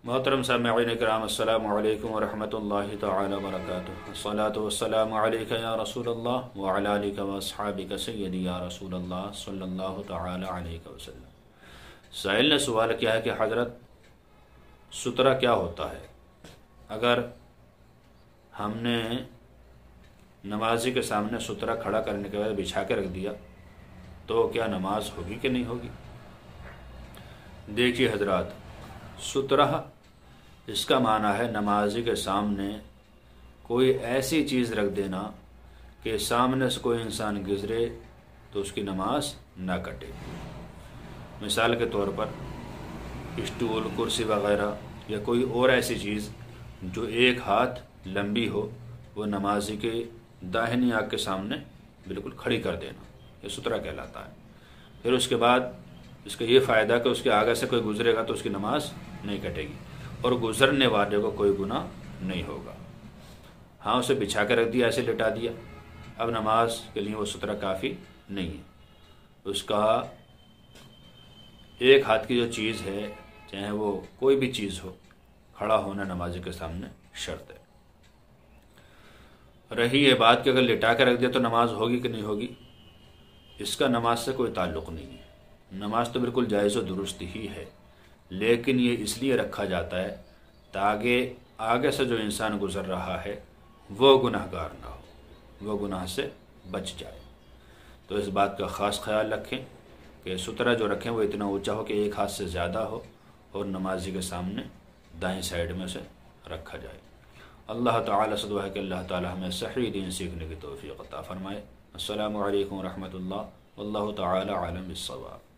محترم سامعین کرام، السلام علیکم ورحمۃ اللہ تعالی وبرکاتہ۔ الصلاۃ والسلام علیک یا رسول اللہ وعلی آلک واصحابک سیدی یا رسول اللہ صلی اللہ تعالی علیہ وسلم۔ سائل نے سوال کیا ہے کہ حضرت سترہ کیا ہوتا ہے؟ اگر ہم نے نمازی کے سامنے سترہ کھڑا کرنے کے بعد بچھا کے رکھ دیا تو کیا نماز ہوگی کہ نہیں ہوگی؟ دیکھیے حضرات، سترہ اس کا معنی ہے نمازی کے سامنے کوئی ایسی چیز رکھ دینا کہ سامنے سے کوئی انسان گزرے تو اس کی نماز نہ کٹے۔ مثال کے طور پر اسٹول، کرسی وغیرہ یا کوئی اور ایسی چیز جو ایک ہاتھ لمبی ہو، وہ نمازی کے داہنی آنکھ کے سامنے بالکل کھڑی کر دینا، یہ سترہ کہلاتا ہے۔ پھر اس کے بعد اس کا یہ فائدہ کہ اس کے آگے سے کوئی گزرے گا تو اس کی نماز نہیں کٹے گی اور گزرنے والے کو کوئی گناہ نہیں ہوگا۔ ہاں، اسے بچھا کے رکھ دیا، ایسے لٹا دیا، اب نماز کے لیے وہ سترہ کافی نہیں ہے۔ اس کا ایک ہاتھ کی جو چیز ہے، چاہے وہ کوئی بھی چیز ہو، کھڑا ہونا نمازی کے سامنے شرط ہے۔ رہی یہ بات کہ اگر لٹا کے رکھ دیا تو نماز ہوگی کہ نہیں ہوگی، اس کا نماز سے کوئی تعلق نہیں ہے۔ نماز تو بالکل جائز و درست ہی ہے، لیکن یہ اس لیے رکھا جاتا ہے تاکہ آگے سے جو انسان گزر رہا ہے وہ گناہ گار نہ ہو، وہ گناہ سے بچ جائے۔ تو اس بات کا خاص خیال رکھیں کہ سترہ جو رکھیں وہ اتنا اونچا ہو کہ ایک ہاتھ سے زیادہ ہو اور نمازی کے سامنے دائیں سائیڈ میں سے رکھا جائے۔ اللہ تعالیٰ سے دعا ہے کہ اللہ تعالیٰ ہمیں صحیح دین سیکھنے کی توفیق عطا فرمائے۔ السلام علیکم ورحمۃ اللہ، واللہ تعالیٰ عالم بالصواب۔